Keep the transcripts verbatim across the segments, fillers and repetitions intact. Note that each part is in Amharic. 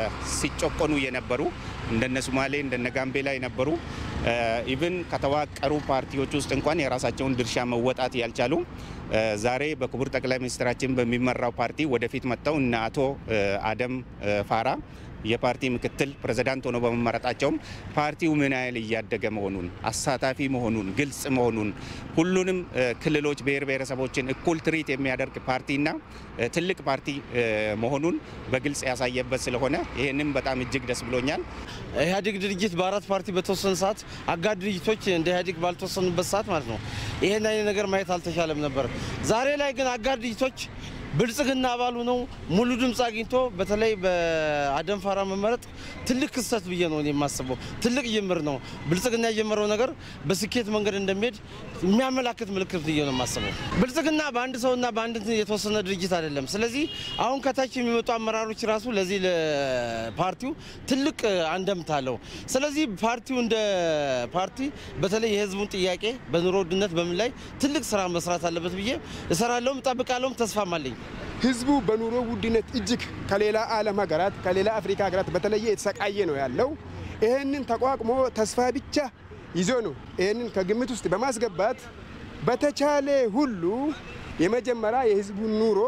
ሲጮቆኑ የነበሩ እንደነ ሶማሌ እንደነ ጋምቤላ የነበሩ ኢቭን ከተዋቀሩ ፓርቲዎች ውስጥ እንኳን የራሳቸውን ድርሻ መወጣት ያልቻሉ ዛሬ በክቡር ጠቅላይ ሚኒስትራችን በሚመራው ፓርቲ ወደፊት መጣው እና አቶ አደም ፋራ የፓርቲ ምክትል ፕሬዝዳንት ሆኖ በመመረጣቸው ፓርቲው ምን ያህል እያደገ መሆኑን አሳታፊ መሆኑን ግልጽ መሆኑን ሁሉንም ክልሎች ብሔር ብሔረሰቦችን እኩል ትሪት የሚያደርግ ፓርቲና ትልቅ ፓርቲ መሆኑን በግልጽ ያሳየበት ስለሆነ ይሄንን በጣም እጅግ ደስ ብሎኛል። ኢህአዴግ ድርጅት በአራት ፓርቲ በተወሰነ ሰዓት አጋር ድርጅቶች እንደ ኢህአዴግ ባልተወሰኑበት ሰዓት ማለት ነው ይሄን አይነት ነገር ማየት አልተቻለም ነበር። ዛሬ ላይ ግን አጋር ድርጅቶች ብልጽግና አባሉ ነው ሙሉ ድምጽ አግኝቶ በተለይ በአደም ፋራ መመረጥ ትልቅ ክስተት ብዬ ነው የማስበው። ትልቅ ጅምር ነው። ብልጽግና የጀመረው ነገር በስኬት መንገድ እንደሚሄድ የሚያመላክት ምልክት ብዬ ነው የማስበው። ብልጽግና በአንድ ሰውና በአንድ የተወሰነ ድርጅት አይደለም። ስለዚህ አሁን ከታች የሚመጡ አመራሮች ራሱ ለዚህ ለፓርቲው ትልቅ አንደምታ አለው። ስለዚህ ፓርቲው እንደ ፓርቲ በተለይ የህዝቡን ጥያቄ በኑሮ ውድነት በምን ላይ ትልቅ ስራ መስራት አለበት ብዬ እሰራለሁ፣ እጠብቃለሁ፣ ተስፋም አለኝ። ህዝቡ በኑሮ ውድነት እጅግ ከሌላ ዓለም ሀገራት ከሌላ አፍሪካ ሀገራት በተለየ የተሰቃየ ነው ያለው። ይሄንን ተቋቁሞ ተስፋ ብቻ ይዞ ነው ይሄንን ከግምት ውስጥ በማስገባት በተቻለ ሁሉ የመጀመሪያ የህዝቡን ኑሮ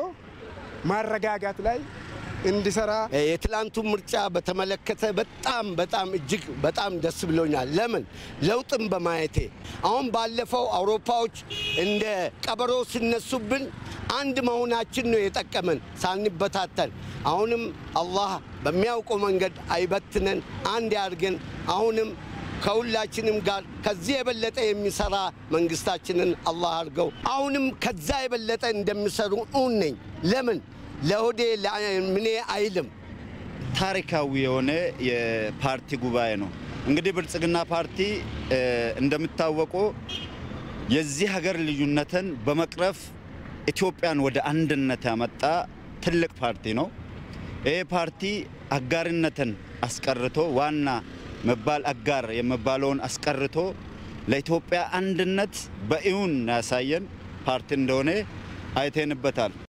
ማረጋጋት ላይ እንዲሰራ የትላንቱ ምርጫ በተመለከተ በጣም በጣም እጅግ በጣም ደስ ብሎኛል። ለምን ለውጥም በማየቴ አሁን ባለፈው አውሮፓዎች እንደ ቀበሮ ሲነሱብን አንድ መሆናችን ነው የጠቀመን ሳንበታተን። አሁንም አላህ በሚያውቀው መንገድ አይበትነን አንድ ያርገን። አሁንም ከሁላችንም ጋር ከዚህ የበለጠ የሚሰራ መንግስታችንን አላህ አርገው። አሁንም ከዛ የበለጠ እንደሚሰሩ ነኝ። ለምን ለሆዴ ለምኔ አይልም። ታሪካዊ የሆነ የፓርቲ ጉባኤ ነው። እንግዲህ ብልጽግና ፓርቲ እንደምታወቀው የዚህ ሀገር ልዩነትን በመቅረፍ ኢትዮጵያን ወደ አንድነት ያመጣ ትልቅ ፓርቲ ነው። ይሄ ፓርቲ አጋርነትን አስቀርቶ ዋና መባል አጋር የመባለውን አስቀርቶ ለኢትዮጵያ አንድነት በእውን ያሳየን ፓርቲ እንደሆነ አይተንበታል።